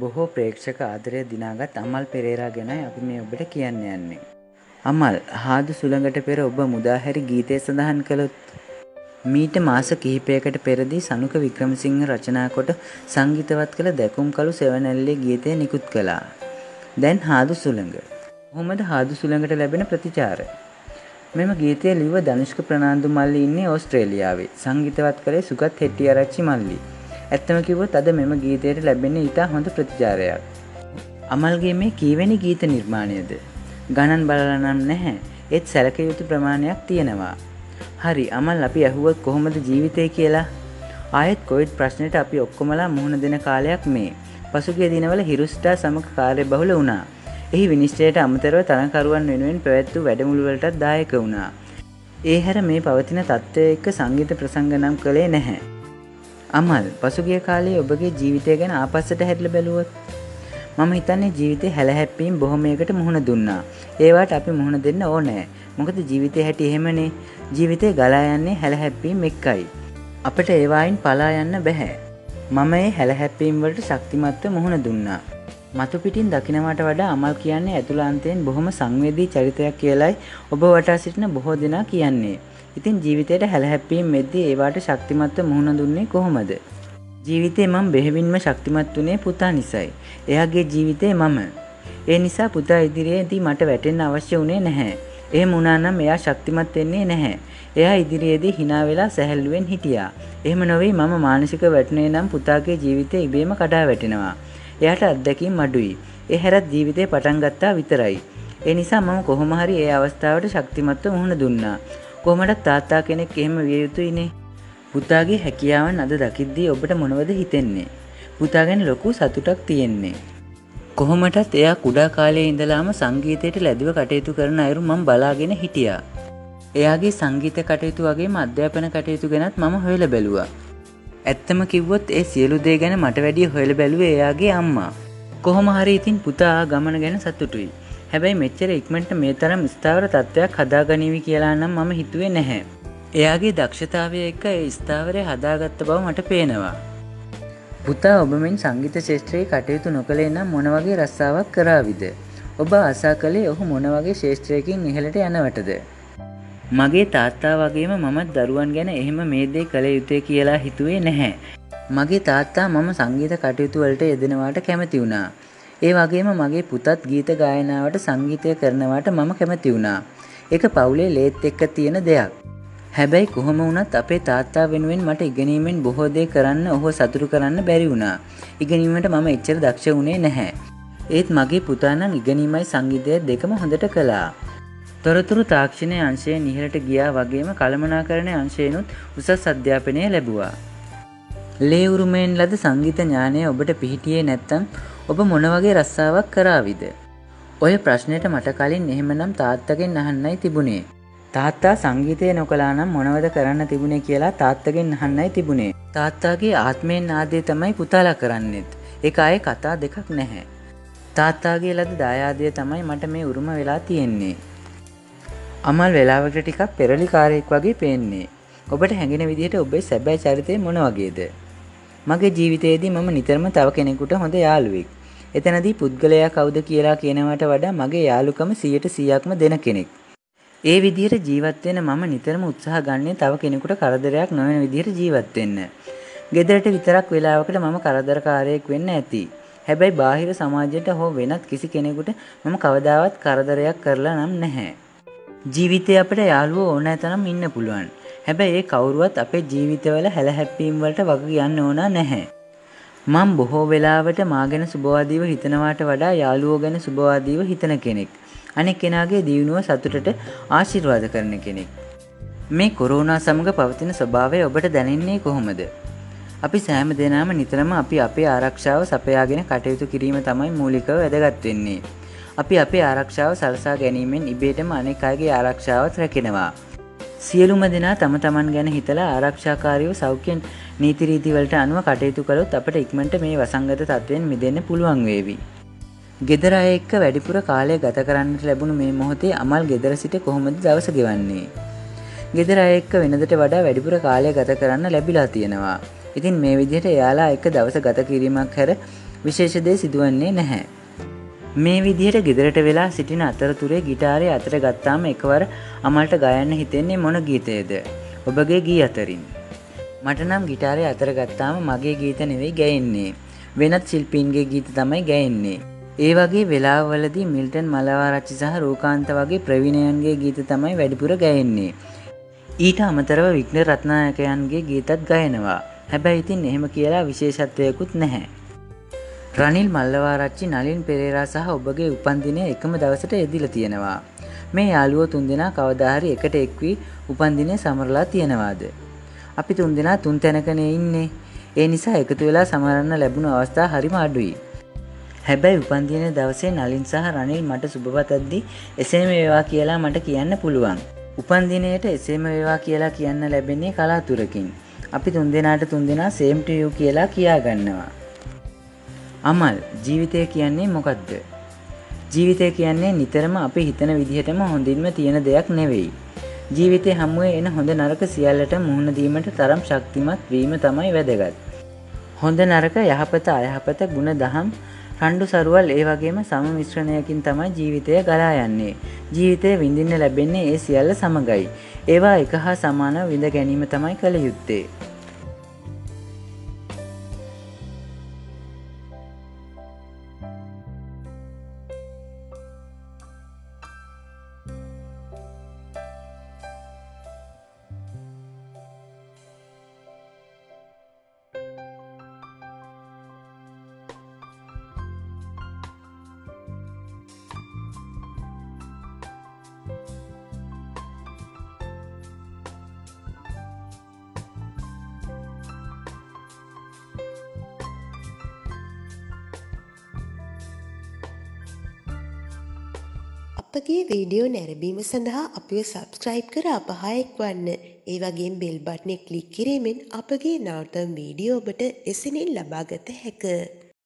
බොහෝ ප්‍රේක්ෂක ආදරය දිනාගත් අමල් පෙරේරා ගැනයි අපි මේ ඔබට කියන්න යන්නේ. අමල්, හාදු සුළඟට පෙර ඔබ මුදාහැරි ගීතය සඳහන් කළොත්. මීට මාස කිහිපයකට පෙරදී සනුක වික්‍රමසිංහ රචනා කොට සංගීතවත් කළ දැකුම් කළු සෙවණැල්ලේ ගීතය නිකුත් කළා. දැන් හාදු සුළඟ. කොහොමද හාදු සුළඟට ලැබෙන ප්‍රතිචාර? මෙම ගීතය ලිව්ව ධනුෂ්ක ප්‍රනාන්දු මල්ලි ඉන්නේ ඕස්ට්‍රේලියාවේ. සංගීතවත් කළේ සුගත් හෙට්ටිආරච්චි මල්ලි. ඇත්තම කිව්වොත් අද මෙම ගීතයට ලැබෙන්නේ ඉතා හොඳ ප්‍රතිචාරයක්. අමල්ගේ මේ කීවෙනි ගීත නිර්මාණයද? ගණන් බලලා නම් නැහැ. ඒත් සැලකිය යුතු ප්‍රමාණයක් තියෙනවා. හරි, අමල්, අපි අහුවත් කොහොමද ජීවිතය කියලා? ආයෙත් කොවිඩ් ප්‍රශ්නෙට අපි ඔක්කොමලා මුහුණ දෙන කාලයක් මේ. පසුගිය දිනවල හිරුස්ටා සමග කාර්යබහුල වුණා. එහි විනිශ්චයට අමතරව තරඟකරුවන් වෙනුවෙන් පැවැත් වූ වැඩමුළුවලටත් දායක වුණා. ඒ හැර මේ පවතින තත්ත්වය එක්ක සංගීත ප්‍රසංග නම් කළේ නැහැ. අමල්, පසුගිය කාලයේ ඔබගේ ජීවිතය ගැන ආපස්සට හැරිලා බැලුවොත් මම හිතන්නේ ජීවිතේ හැලහැප්පීම් බොහොමයකට මුහුණ දුන්නා. ඒවට අපි මුහුණ දෙන්න ඕනේ. මොකද ජීවිතේ හැටි එහෙමනේ. ජීවිතේ ගලා යන්නේ හැලහැප්පීම් එක්කයි. අපිට ඒවායින් පලා යන්න බෑ. මම ඒ හැලහැප්පීම් වලට ශක්තිමත්ව මුහුණ දුන්නා. මතු පිටින් දකින්නට වඩා අමල් කියන්නේ ඇතුළාන්තයෙන් බොහොම සංවේදී චරිතයක් කියලායි ඔබ වටා සිටින බොහෝ දෙනා කියන්නේ. ඉතින් ජීවිතේට හැලහැප්පීම් මෙද්දී ඒවට ශක්තිමත්ව මුහුණ දුන්නේ කොහොමද? ජීවිතේ මම බෙහෙවින්ම ශක්තිමත් වුණේ පුතා නිසායි. එයාගේ ජීවිතේ මම. ඒ නිසා පුතා ඉදිරියේදී මට වැටෙන්න අවශ්‍ය වුණේ නැහැ. එහෙම වුණා නම් එයා ශක්තිමත් වෙන්නේ නැහැ. එයා ඉදිරියේදී hina වෙලා සැහැල්ලුවෙන් හිටියා. එහෙම නොවේ මම මානසික වැටුනේ නම් පුතාගේ ජීවිතේ ඉබේම කඩා වැටෙනවා. එයාට අත්දැකීම් අඩුයි. ඒ හැරත් ජීවිතේ පටන් ගත්තා විතරයි. ඒ නිසා මම කොහොම හරි ඒ අවස්ථාවට ශක්තිමත්ව මුහුණ දුන්නා. කොහොමද තාත්තා කෙනෙක් එහෙම විය යුතුයිනේ. පුතාගේ හැකියාවන් අද දකිද්දී ඔබට මොනවද හිතෙන්නේ? පුතා ගැන ලොකු සතුටක් තියෙන්නේ. කොහොමටත් එයා කුඩා කාලයේ ඉඳලාම සංගීතයට ලැබිව කටයුතු කරන අයුරු මම බලාගෙන හිටියා. එයාගේ සංගීත කටයුතු වගේම අධ්‍යාපන කටයුතු ගැනත් මම හොයලා බැලුවා. ඇත්තම කිව්වොත් ඒ සියලු දේ ගැන මට වැඩිය හොයලා බැලුවේ එයාගේ අම්මා. කොහොම හරි ඉතින් පුතා ගමන ගැන සතුටුයි. හැබැයි මෙච්චර ඉක්මනට මේ තරම් ස්ථාවර තත්ත්වයක් හදාගනිවි කියලා නම් මම හිතුවේ නැහැ. එයාගේ දක්ෂතාවය එක්ක ඒ ස්ථාවරය හදාගත්ත බව මට පේනවා. පුතා ඔබ මෙන් සංගීත ශාස්ත්‍රයේ කටයුතු නොකළේ නම් මොන වගේ රස්සාවක් කරාවිද? ඔබ ආසා කළේ ඔහු මොන වගේ ශාස්ත්‍රයකින් ඉහළට යනවටද? මගේ තාත්තා වගේම මමත් දරුවන් ගැන එහෙම මේ දේ කළ යුතුය කියලා හිතුවේ නැහැ. මගේ තාත්තා මම සංගීත කටයුතු වලට යෙදෙනවාට කැමති වුණා. ඒ වගේම මගේ පුතත් ගීත ගායනාවට සංගීතය කරනවාට මම කැමති වුණා. ඒක පවුලේ ලේත් එක්ක තියෙන දෙයක්. හැබැයි කොහොම වුණත් අපේ තාත්තා වෙනුවෙන් මට ඉගෙනීමෙන් බොහෝ දේ කරන්න ඔහුව සතුටු කරන්න බැරි වුණා. ඉගෙනීමට මම එච්චර දක්ෂ වුණේ නැහැ. ඒත් මගේ පුතා නම් ඉගෙනීමයි සංගීතය දෙකම හොඳට කළා. තොරතුරු තාක්ෂණයේ අංශයෙන් ඉහළට ගියා වගේම කළමනාකරණයේ අංශයෙන්ුත් උසස් අධ්‍යාපනය ලැබුවා. ලේ උරුමයෙන් ලද සංගීත ඥානය ඔබට පිහිටියේ නැත්නම් ඔබ මොන වගේ රස්සාවක් කරාවිද? ඔය ප්‍රශ්නෙට මට කලින් එහෙමනම් තාත්තගෙන් අහන්නයි තිබුණේ. තාත්තා සංගීතය නොකළා නම් මොනවද කරන්න තිබුණේ කියලා තාත්තගෙන් අහන්නයි තිබුණේ. තාත්තාගේ ආත්මයෙන් ආදේ තමයි පුතාලා කරන්නේත්. ඒක ආයේ කතා දෙකක් නැහැ. තාත්තාගේ ලද දායාදය තමයි මට මේ උරුම වෙලා තියෙන්නේ. අමල් වෙලාවකට ටිකක් පෙරලිකාරයෙක් වගේ පේන්නේ. ඔබට හැඟෙන විදිහට ඔබේ සැබෑ චරිතය මොන වගේද? මගේ ජීවිතයේදී මම නිතරම තව කෙනෙකුට හොඳ යාළුවෙක්. එතනදී පුද්ගලයා කවුද කියලා කියනවට වඩා මගේ යාළුකම 100%ක්ම දෙන කෙනෙක්. ඒ විදිහට ජීවත් වෙන්න මම නිතරම උත්සාහ ගන්නේ තව කෙනෙකුට කරදරයක් නොවන විදිහට ජීවත් වෙන්න. ගෙදරට විතරක් වෙලාවකට මම කරදරකාරයෙක් වෙන්න ඇති. හැබැයි බාහිර සමාජයට හෝ වෙනත් කිසි කෙනෙකුට මම කවදාවත් කරදරයක් කරලා නම් නැහැ. ජීවිතේ අපිට යාළුවෝ ඕනෑ තරම් ඉන්න පුළුවන්. හැබැයි ඒ කවුරුවත් අපේ ජීවිතවල හැලහැප්පීම් වලට වග කියන්න ඕන නැහැ. මම බොහෝ වෙලාවට මා ගැන සුබවාදීව හිතනවාට වඩා යාළුවෝ ගැන සුබවාදීව හිතන කෙනෙක්. අනෙක් කෙනාගේ දියුණුව සතුටට ආශිර්වාද කරන කෙනෙක්. මේ කොරෝනා සමග පවතින ස්වභාවය ඔබට දැනෙන්නේ කොහොමද? අපි සෑම දෙනාම නිතරම අපි අපේ ආරක්ෂාව සපයාගෙන කටයුතු කිරීම තමයි මූලිකව වැදගත් වෙන්නේ. අපි අපේ ආරක්ෂාව සලසා ගැනීමෙන් ඉබේටම අනෙක් අයගේ ආරක්ෂාවත් රැකෙනවා. සියලුම දෙනා තම තමන් ගැන හිතලා ආරක්ෂාකාරීව සෞඛ්‍ය නීති රීති වලට අනුව කටයුතු කළොත් අපට ඉක්මනට මේ වසංගත තත්ත්වයෙන් මිදෙන්න පුළුවන් වේවි. ගෙදර අය එක්ක වැඩිපුර කාලය ගත කරන්නට ලැබුණු මේ මොහොතේ අමල් ගෙදර සිට කොහොමද දවස ගෙවන්නේ? ගෙදර අය එක්ක වෙනදට වඩා වැඩිපුර කාලය ගත කරන්න ලැබිලා තියෙනවා. ඉතින් මේ විදිහට එයාලා එක්ක දවස ගත කිරීමක් හැර විශේෂ දේ සිදුවන්නේ නැහැ. මේ විදිහට ගෙදරට වෙලා සිටින අතරතුරේ ගිටාරය අතට ගත්තාම එකවර අමල්ට ගයන්න හිතෙන්නේ මොන ගීතයේද? ඔබගේ ගී අතරින්. මට නම් ගිටාරය අතට ගත්තාම මගේ ගීත නෙවෙයි ගැයෙන්නේ. වෙනත් ශිල්පීන්ගේ ගීත තමයි ගැයෙන්නේ. ඒ වගේ වෙලාවවලදී මිල්ටන් මල්ලවාරච්චි සහ රූකාන්ත වගේ ප්‍රවීණයන්ගේ ගීත තමයි වැඩිපුර ගැයෙන්නේ. ඊට අමතරව වික්ටර් රත්නායකයන්ගේ ගීතත් ගයනවා. හැබැයි ඉතින් එහෙම කියලා විශේෂත්වයකුත් නැහැ. රනිල් මල්ලවාරච්චි නලින් පෙරේරා සහ ඔබගේ උපන්දිනය එකම දවසට යෙදිලා තියෙනවා. මේ යාළුවෝ තුන්දෙනා කවදා හරි එකට එක් වී උපන්දිනය සමරලා තියෙනවාද? අපි තුන්දෙනා තුන් තැනකනේ ඉන්නේ. ඒ නිසා එකතු වෙලා සමරන්න ලැබුණු අවස්ථා හරිම අඩුයි. හැබැයි උපන්දින දවසේ නලින් සහ රනිල් මට සුබපතද්දී එසේම වේවා කියලා මට කියන්න පුළුවන්. උපන්දිනයට එසේම වේවා කියලා කියන්න ලැබෙන්නේ කලාතුරකින්. අපි තුන්දෙනාට තුන්දෙනා same to you කියලා කියා ගන්නවා. අමල්, ජීවිතය කියන්නේ මොකක්ද? ජීවිතය කියන්නේ නිතරම අපි හිතන විදිහටම හොඳින්ම තියෙන දෙයක් නෙවෙයි. ජීවිතේ හැමුවේ එන හොඳ නරක සියල්ලට මුහුණ දීමට තරම් ශක්තිමත් වීම තමයි වැදගත්. හොඳ නරක යහපත අයහපත ගුණ දහම් රණ්ඩු සරුවල් ඒ වගේම සම මිශ්‍රණයකින් තමයි ජීවිතය ගලා යන්නේ. ජීවිතය විඳින්න ලැබෙන්නේ ඒ සියල්ල සමගයි. ඒවා එක හා සමානව විඳ ගැනීම තමයි කළ යුත්තේ. අපගේ වීඩියෝ නැරඹීම සඳහා අපිව සබස්ක්‍රයිබ් කර අප හා එක්වන්න. ඒ වගේම බෙල් බටනේ ක්ලික් කිරීමෙන් අපගේ නවතම වීඩියෝ ඔබට එසැනින් ලබාගත හැකිය.